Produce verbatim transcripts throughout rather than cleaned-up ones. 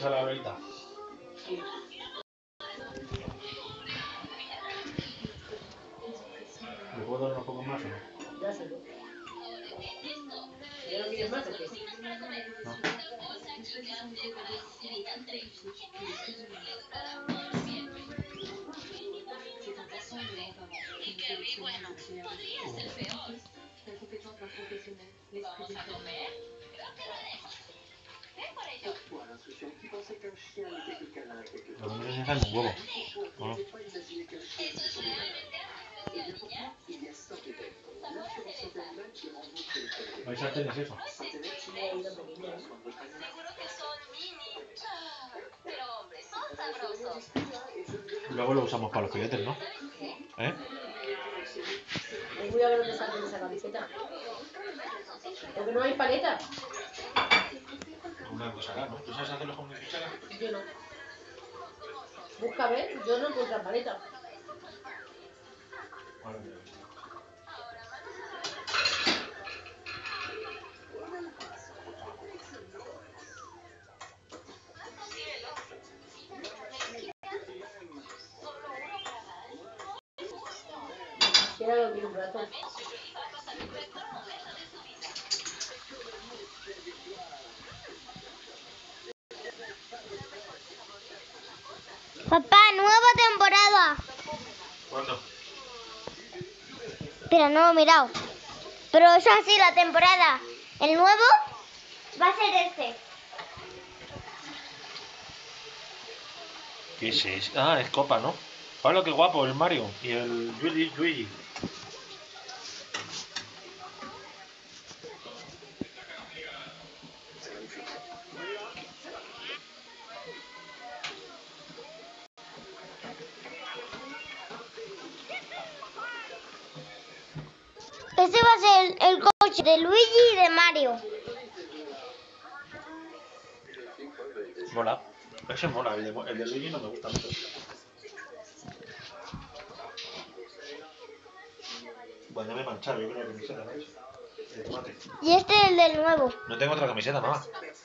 a la horita. Sí. ¿Me puedo dar unos pocos más o no? Ya se lo. ¿Ya no quieres más o qué? No. Lo que no sé si dejarme un huevo. ¿O no? ¿Vais a tener eso? Sí, hay una pequeña, ¿eh? Luego lo usamos para los filetes, ¿no? ¿Eh? Ten cuidado que no te salten esa camiseta. Porque no hay paleta. Una cuchara, ¿no? ¿Tú sabes hacerlo con una cuchara? Yo no. Busca a ver, yo no encuentro paleta. Ahora te lo digo. Quédalo aquí un rato. Papá, nueva temporada. ¿Cuándo? Pero no lo he mirado. Pero es así la temporada. El nuevo va a ser este. ¿Qué es eso? Ah, es Copa, ¿no? Pablo, qué guapo, el Mario y el Luigi. Luigi. Este va a ser el coche de Luigi y de Mario. Mola. Ese mola, el de, el de Luigi no me gusta mucho. Bueno, ya me he manchado, yo creo que camiseta, ¿no? El tomate. Y este es el del nuevo. No tengo otra camiseta, mamá.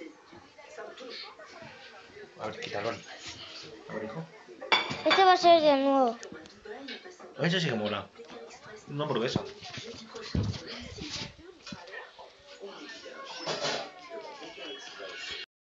A ver, quítalo. A ver, hijo. Este va a ser el del nuevo. Ese sí que mola. Una hamburguesa.